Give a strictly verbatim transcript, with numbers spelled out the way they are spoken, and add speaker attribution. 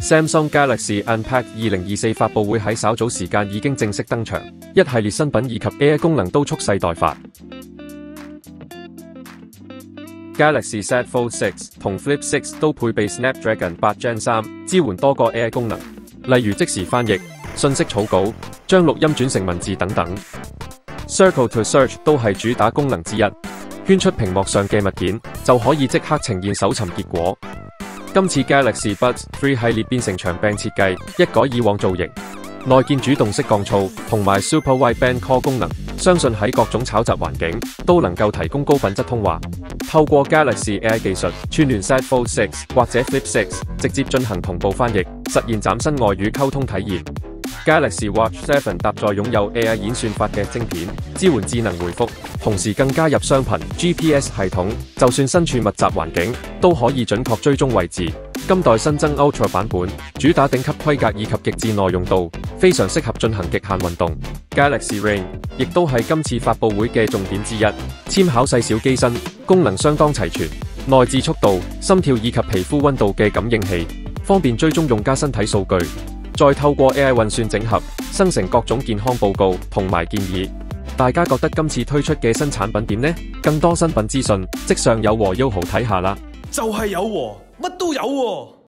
Speaker 1: Samsung Galaxy Unpacked 二零二四發佈會喺稍早時間已經正式登場，一系列新品以及 A I 功能都蓄勢待發。Galaxy Z Fold 六同 Flip 六都配備 Snapdragon 八 Gen 三，支援多個 A I 功能，例如即時翻譯、信息草稿、將錄音轉成文字等等。Circle to Search 都係主打功能之一，圈出屏幕上嘅物件就可以即刻呈現搜尋結果。今次 Galaxy Buds 三系列變成長柄設計，一改以往造型，內建主動式降噪同埋 Super Wideband Call 功能，相信喺各種嘈雜環境都能夠提供高品質通話。透過 Galaxy A I 技術，串聯 Z Fold 六或者 Flip 六，直接進行同步翻譯，實現嶄新外語溝通體驗。Galaxy Watch 七搭載擁有 A I 演算法嘅晶片，支援智能回覆，同時更加入雙頻 G P S 系統，就算身處密集環境，都可以準確追蹤位置。今代新增 Ultra 版本，主打頂級規格以及極致耐用度，非常適合進行極限運動。Galaxy Ring 亦都係今次發佈會嘅重點之一，纖巧細小機身，功能相當齊全，內置速度、心跳以及皮膚溫度嘅感應器，方便追蹤用家身體數據。再透過 A I 運算整合，生成各種健康報告同埋建議。大家覺得今次推出嘅新產品點呢？更多新品資訊，即上有和 Yoho 睇下啦。
Speaker 2: 就係有和，乜都有和。